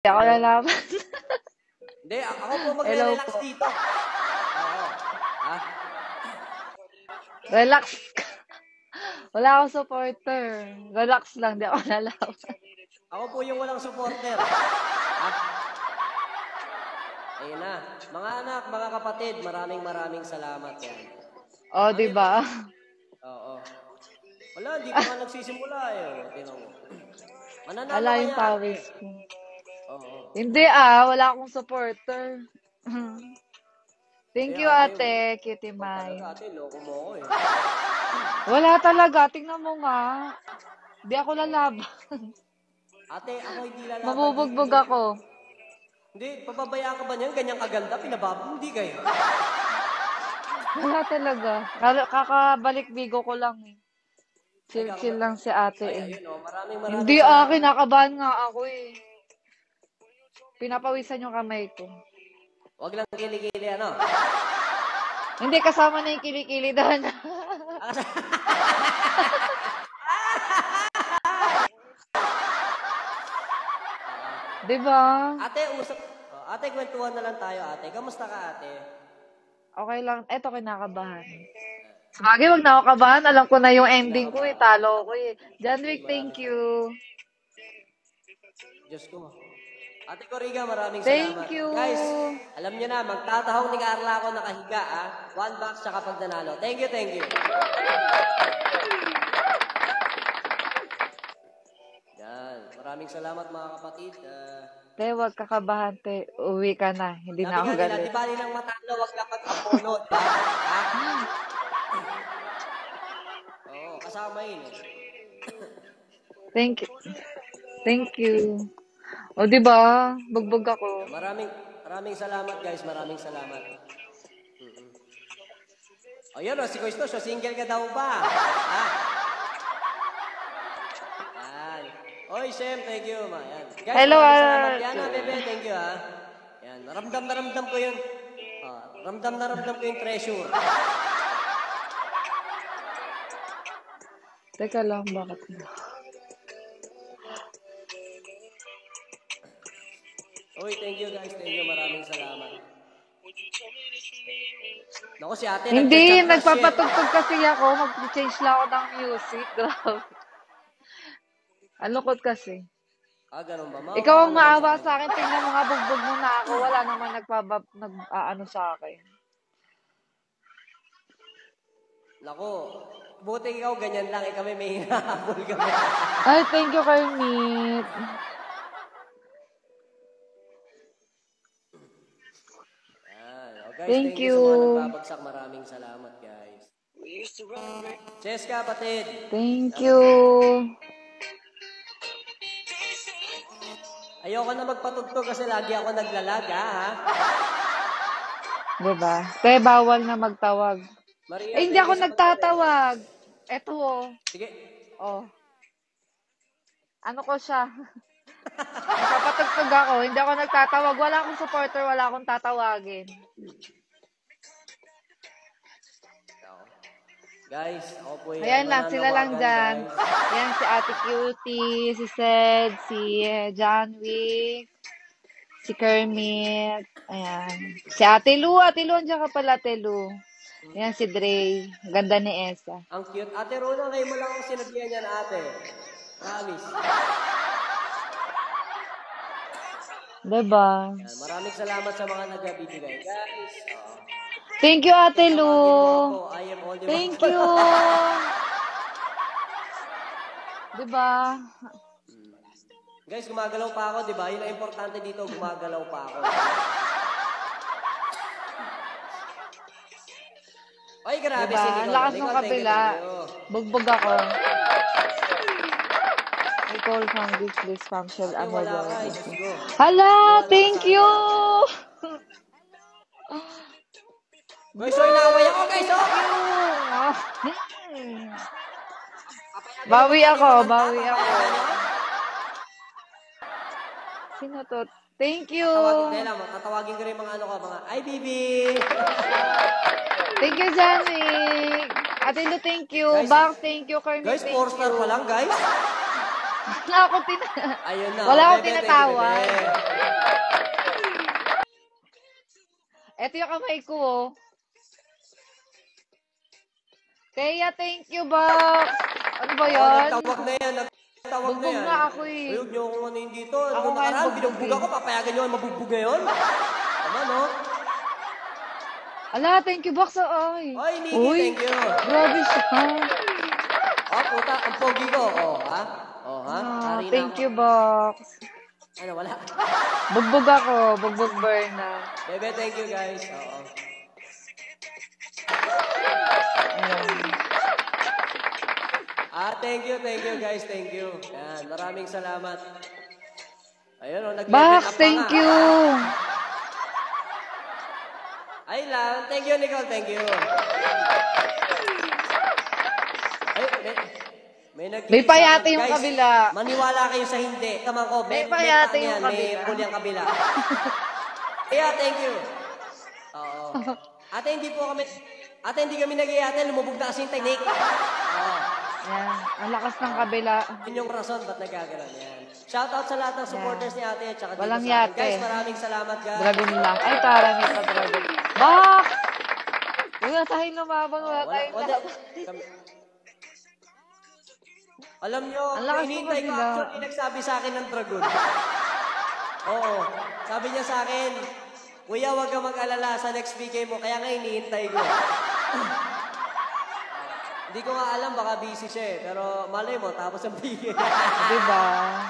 Ako Hello? lalaban. Hindi, ako po Hello magre-relax po. dito. Oo. Ha? Relax ka. Wala akong supporter. Relax lang, di ako lalaban. Ako po yung walang supporter. Ha? Ayun na. Mga anak, mga kapatid, maraming salamat yan. Oh, di ba? Oo. Wala, hindi pa nga nagsisimula eh. Tingnan mo. Mananalo Ala kaya, yung ate. pawis ko. Oo. Hindi wala akong supporter. Thank Eh, you, ate. Cutie Ikaw talaga, mine. ate. Loko mo ako eh. Wala talaga. Tingnan mo nga. Di ako lalaban. Ate, ako hindi lalaban Mabubugbog dito. ako. Hindi, pababayaan ka ba niyan? Ganyang kaganda, pinababa. Hindi kayo. Wala talaga. Kakabalik bigo ko lang eh. Chill lang si ate Ay, eh. ayun o. Maraming Hindi salamat. kinakabahan nga ako eh. Pinapawisan yung kamay ko. Huwag lang kilikili, ano? Hindi, kasama na yung kilikili doon. Diba? Ate, ate, kwentuhan na lang tayo, ate. Kamusta ka, ate? Okay lang. Eto, kinakabahan. Sabagay, wag na ako kabahan. Alam ko na yung ending ko eh. Talo ko eh. Janwick, thank you. Diyos ko. Ate Coriga, maraming Thank salamat. you. Guys, alam nyo na, magtatahong ni Carla ako nakahiga, ah. 1 box tsaka pag nanalo. Thank you, thank you. Yan. Maraming salamat, mga kapatid. Te, wag kakabahan, te. Uwi ka na. Hindi na ako Sabi nga nila, galit. di bali ng matalo, wag dapat apono, di ba? Ha? Oo, kasama yun eh. Thank you. Thank you. O, diba? Bugbog ako. Maraming salamat, guys. Maraming salamat. O, yun o, si Koisto, so single ka daw ba? Ha? Yan. Oy, Shem, thank you, ma. Yan. Guys, Hello, maraming salamat. Yan, bebe, thank you, ha. Yan, ramdam na ramdam ko yun. Ramdam na ramdam ko yung treasure. Teka lang, bakit? Oy, thank you, guys. Thank you, maraming salamat. Naku, si ate, Hindi, nagchat-chat na, shit. nagpapatugtog kasi ako. Mag-change lang ako ng music. Grabe. Alukot kasi. Ganun ba? Ikaw ang naman maawa sa akin. Tingnan mo nga, bugbog mo na ako. Wala naman nag-ano sa akin. Naku, buti ikaw ganyan lang. Kami may hinahabol kami. Ay, thank you, Kermit. Guys, thank you sa mga nagbabagsak. Maraming salamat, guys. Cheers, kapatid. Thank you. Ayoko na magpatugtog kasi lagi ako naglalaga, ha? Diba? Kaya bawal na magtawag. Maria, hindi ako nagtatawag. Eto, oh. Sige. Oh. Ano ko siya? Nagpapatugtog ako. Hindi ako nagtatawag. Wala akong supporter. Wala akong tatawagin. Guys, ako po yung ayan lang, sila lang dyan. Ayan, si Ate Cutie, si Sed, si John Wick, si Kermit, ayan. Si Ate Lu, andyan ka pala, Ate Lu. Ayan, si Dre. Ganda ni Esa. Ang cute. Ate Rona, ngayon mo lang akong sinabihan yan, ate. Promise. Diba? Maraming salamat sa mga nagbibigay. Guys, thank you, Ate Lu. Thank you. Diba? Guys, gumagalaw pa ako, diba? Yun ang importante dito, gumagalaw pa ako. Ay, grabe, diba? sige. Ang lakas ng kabila. Bugbog ako. Nicole from this list from Shell Amor. Hala, thank you. Guys, so inaway ako, guys, oh! Bawi ako. Sino to? Thank you. Tatawagin ko rin mga mga IBB. Thank you, Janik. Ate Lu, thank you. Bang, thank you, Kermit. Guys, 4-star pa lang, guys. Wala akong Ayun na. Wala Oh, akong bebe, thank you, tinatawag. bebe. Ito yung kamay ko, oh. Kaya, thank you, Box. Ano ba Oo, yan? nagtawag na yan. Nagtawag na Bugbog yan. nga ako, eh. Huwag niyo akong ano yun dito. Ako Nung nga yung nakaraan, bugbog, binugbog eh. ako. Papayagan niyo ako mabugbog ngayon. Tama, no? Ala, thank you, Box. Ay. Oy, Nikki, Uy, thank you. grabe siya. Oh, puta, ang pogi ko. Oh, ha? Oh, ha? Ah, Hari na thank ako. you, Box. Ano, wala. Bugbog ako. Bugbog burn na. Bebe, thank you, guys. Oo. Ayan. Thank you, guys. Thank you. Yan, maraming salamat. Ayun, oh, nag-level Box, up pa thank nga. you. Ay lang. Thank you, Nicole. Thank you. Ay, may May payate yung Guys, kabila. maniwala kayo sa hindi. Taman ko, May payate pang yung yan, kabila. May pulyang kabila. Kaya, thank you. Oo. Ate, hindi kami nag-iate. Lumubog na kasi yung technique. Oo. Ayan. Ang lakas ng kabila. Yun yung rason ba't nagkaganon yan. Shoutout sa lahat ng supporters ni ate at saka dito Walang sa akin. yate. Guys, maraming salamat, guys. Dragon lang. Ay, tara, may pa-dragon. Box! Wala tayong lumaban. Wala tayong wala. laban. Alam nyo, Ang lakas hinihintay mo ko kabila. actually nagsabi sa akin ng dragon. Oo. Sabi niya sa akin, Kuya, huwag ka mag-alala sa next PK mo, kaya nga hinihintay ko. Hindi ko nga alam, baka busy siya eh. Pero malay mo, tapos ang PK. Diba?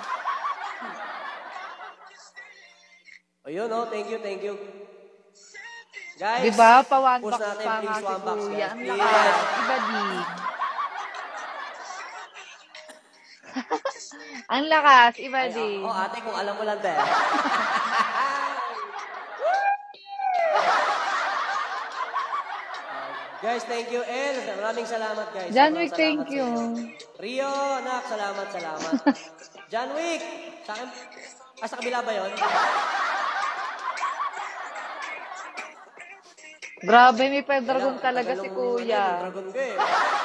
Ayun, oh, thank you. Guys, Diba? Pa-one push box natin, pa nga please, si one box, Kuya. guys. Ang Please. lakas. Iba din. Ang lakas. Iba Ay, din. ate, kung alam mo lang tayo. Guys, thank you. El, maraming salamat, guys. John Sobrang Wick, salamat thank sa you. inyo. Rio, anak, salamat. John Wick! Sa akin, sa kabila ba yun? Grabe, may pa-dragon Wala, talaga tagal si nung Kuya. dragon ko eh.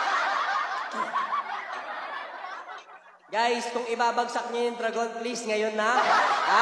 Guys, kung ibabagsak niyo yung dragon, please, ngayon na. Ha?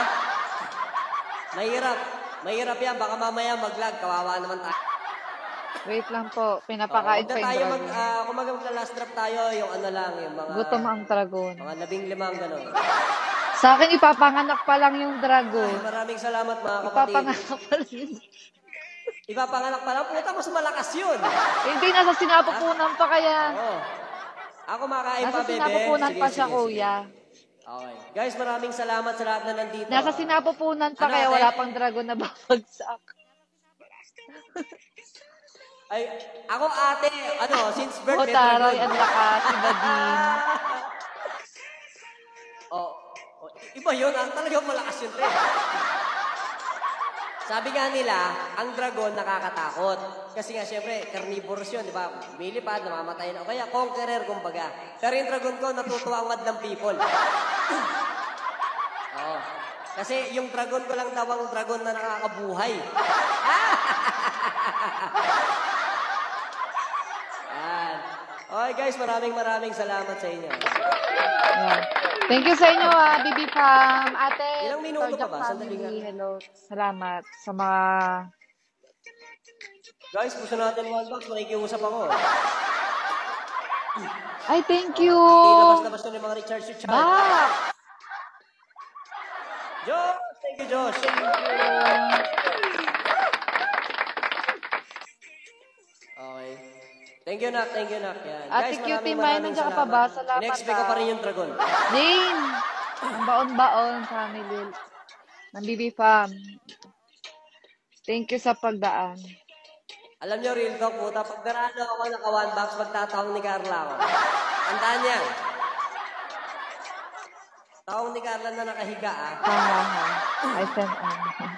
Mahirap yan. Baka mamaya mag-lag. Kawawa naman tayo. Wait lang po. Pinapakain Huwag pa na yung tayo dragon. kung magla-last drop tayo, yung ano lang, yung mga... Gutom ang dragon. Mga 15 gano'n. Sa akin, ipapanganak pa lang yung Ay, dragon. maraming salamat mga kapatid. Ipapanganak pa lang yun. Ipapanganak pa lang. Puta, mas malakas yun. Hindi, nasa sinapupunan pa kaya. Oo. Ako makain Nasa pa, bebe. sinapupunan pa siya, Sige. Kuya. Okay. Guys, maraming salamat sa lahat na nandito. Nasa sinapupunan pa Ano, kaya ate? wala pang dragon na babagsak. Ay, ako ate, since birth, Oh, may taray, dragon. ang lakas. Iba din. Iba yun. Talagang malakas yun, pre. Sabi nga nila, ang dragon nakakatakot. Kasi nga, syempre, carnivorous yun, di ba? Milipad, namamatay na. O kaya, conqueror, kumbaga. Pero yung dragon ko, natutuwa ang madlang people. Oo. Kasi yung dragon ko lang daw ang dragon na nakakabuhay. Yan. Okay, guys, maraming salamat sa inyo. Ayan. Thank you sa inyo, Bibi Pam. Ate, Ilang minuto pa Torjak ba? Sandali family, nga. hello. Salamat sa mga... Guys, gusto natin one box. Makikiusap ako. Ay, thank you. Labas-labas na yung mga recharge. Bak! Josh! Thank you, Josh. Okay. Thank you, Nak. Yan. Ate Guys, Cutie, maraming nandiyan ka pa ba? Salamat, In-expect ko pa rin yung dragon. Jane! Ang baon-baon, family. Ng Bibi Pam. Thank you sa pagdaan. Alam nyo, real talk, puta, pag darano ako naka one box, magtatawang ni Carla ako. Tandaan niya. Tawang ni Carla na nakahiga, ah. I sent on.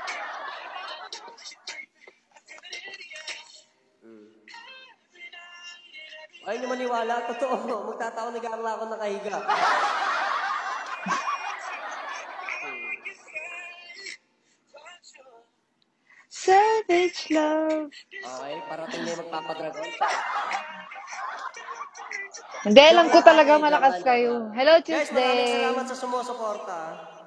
Ay, hindi maniwala. Totoo. Magtatawang ni Carla ako nakahiga. Savage love. Okay, parating na yung magpapadragon. Hindi, alam Joke ko lang, talaga ate. Joke malakas lang, joke kayo. lang. Hello, Guys, maraming Tuesday. salamat sa sumusuporta.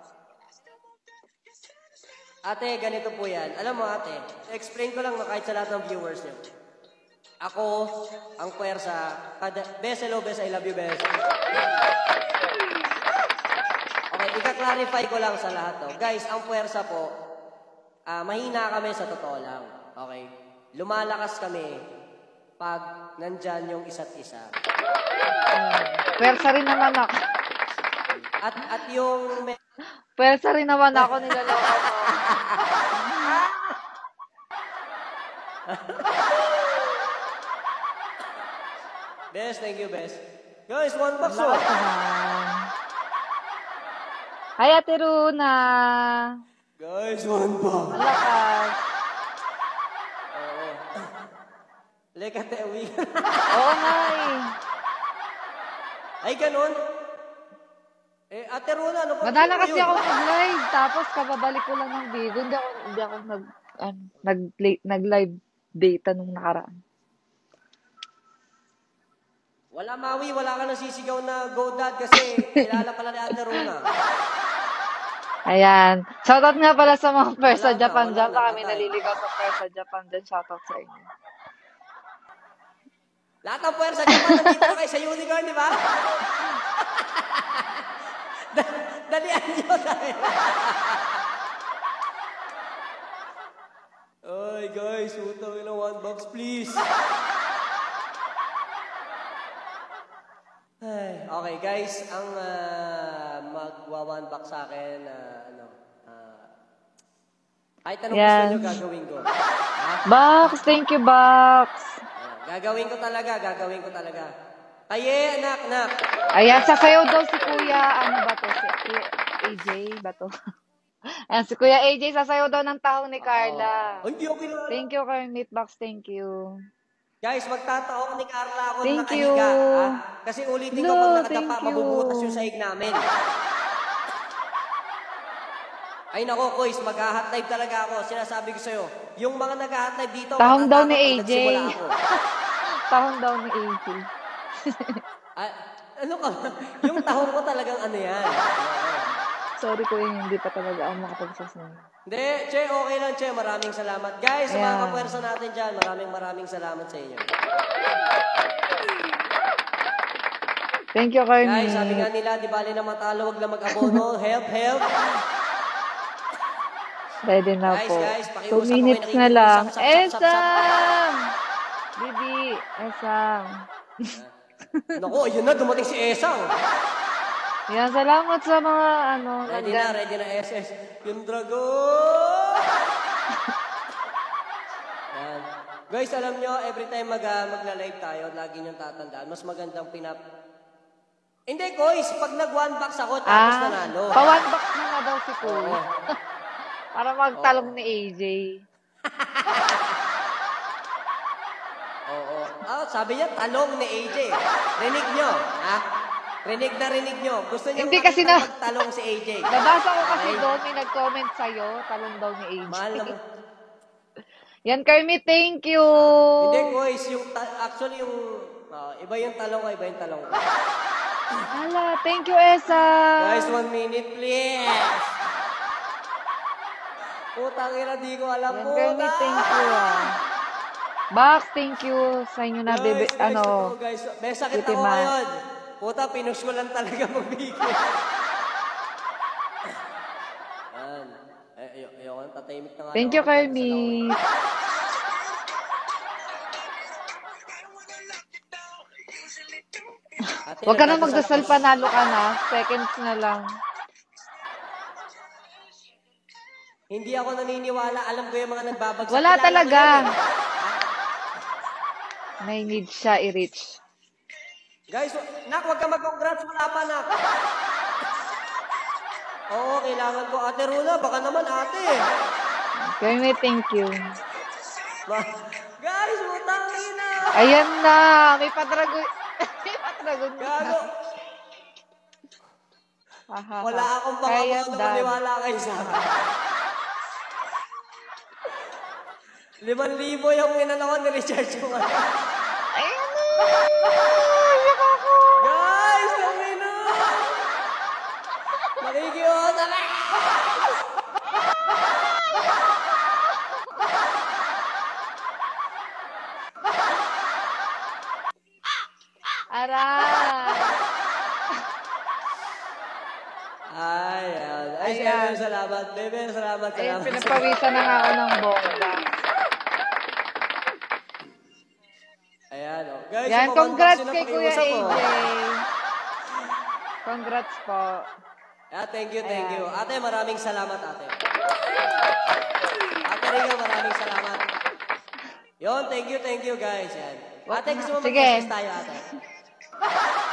Ate, ganito po yan. Alam mo, ate, explain ko lang na kahit sa lahat ng viewers niyo. Ako, ang puwersa, bes, hello, bes, I love you, bes. Okay, ika-clarify ko lang sa lahat to. Guys, ang puwersa po, mahina kami sa totoo lang. Okay? Lumalakas kami pag nandyan yung isa't isa. Pwersa rin naman ako. At yung... Pwersa rin naman ako, nilaloko mo. Bes, thank you, bes. Guys, one box, Lakas naman. Hi, Ate Runa. Guys, one box. Malakas. Oo. Leka, Tewi. Oo nga eh. Ay, ganun. Ate Runa, ano pa? Madala kasi ako mag-live, tapos kababalik ko lang ng Bigo. Hindi ako nag-live data nung nakaraan. Wala, Maui. Wala ka nasisigaw na go dad kasi kilala pala ni Ate Runa. Ayan. Shoutout nga pala sa mga Persa Wala na, Japan wala dyan. na, Baka kami patay. naliligaw sa Persa Japan dyan. Shoutout sa inyo. Lahat ng puwersa dyan pa nandito na kayo sa unicorn, di ba? Dalian nyo dahil. Oy, guys, utang na one box, please. Ay, okay, guys, ang magwa-one box sa akin, kahit anong gusto Yan. nyo gagawin ko. Box, thank you, Box. Gagawin ko talaga. Aye, anak. Ayan, sasayaw daw si Kuya, ano ba to? Si Kuya AJ ba to? Ayan, si Kuya AJ sasayaw daw ng tahong ni Carla. Ay, hindi ako kilala. Thank you, Kermit Box. Thank you. Guys, magtataong ni Carla ako Thank nakahiga. you. Kasi ulitin ko No, pag nakadapa, thank you. mabubutas yung sahig namin. Ay nako, Kois, mag-hot live talaga ako. Sinasabi ko sa'yo, yung mga nag-hot live dito, Tahong daw ni matatakot pag AJ. nagsimula ako. Tahong daw ni AJ. Ano ka? Yung tahong ko talagang ano yan. Sorry Kuya, hindi pa talaga ako makapagsasabi. Hindi, Che, okay lang, Che. Maraming salamat. Guys, sa mga Ayan. kapwersa natin dyan, maraming salamat sa inyo. Thank you, Kermit. Guys, sabi nga nila, di bali na matalo, wag lang mag-abono. Help. Ready na Guys, po. guys, 2 pakiusap ko kayo, minutes na lang. nakikiusap. Esam! Bibi, Esam. Naku, yun na, dumating si Esang. Yan, salamat sa mga Ready nandyan. na, SS. Yung dragon! Yan. Guys, alam nyo, every time magla-live tayo, lagi nyo tatandaan, mas magandang Hindi, guys, pag nag-one box ako, tapos nanalo. Pa-one box na daw si Kuya. Oo. Para magtalong ni AJ. Oo. Sabi niya, talong ni AJ. Rinig nyo, ha? Rinig nyo. Gusto nyo Hindi kasi makita magtalong si AJ. Nabasa ko kasi Okay. doon, may nag-comment sa'yo, talong daw ni AJ. Mahal naman. Yan, Kermit, thank you. Hindi, guys, actually yung, iba yung talong ko, iba yung talong ko. Hala, thank you, Esa. Guys, 1 minute, please. Putang ina, di ko alam Yan, po. Kermit, thank you. Box, thank you sa inyo na, bebe, Guys, may sakit Kitty ako Mat. ngayon. Puta, pinush ko lang talaga magbigay. Yan. Ayoko nang tatahimik na nga. Thank ako. you, Kermit. Ate, Huwag ka na nagdadasal magdasal, ako. panalo ka na. Seconds na lang. Hindi ako naniniwala. Alam ko yung mga nagbabagsak. Wala Kilala ko talaga. yan eh. May need siya i-reach. Guys, nak, huwag ka mag-congrats. Wala pa, nak. Oo, kailangan ko. Ate Runa, baka naman ate. Kermit, thank you. Guys, utang ina. Ayan na. May padragon. May padragon na. Gago. Hahaha. Wala akong Kaya pakabuto na dad. maniwala kayo sa akin. 5,000 yung inano ko, ni-recharge ko ngayon. Ayan na. Iyak ako. Thank you, Otake! Aray! Ayan. Ay, Ayan. Bebe, salamat. Bebe, salamat. Ayun, Salamat. pinapawisan na nga ako ng bongga. Ayan, oh. Guys, Yan, yung congrats sila, kay Kuya pakiusap, AJ. oh. Congrats po. Thank you, thank you. Ayan. Ate, maraming salamat, ate. Ate Riga, maraming salamat. Yon, thank you, guys. Yan. Ate, gusto mo Sige. mag-message tayo, ate?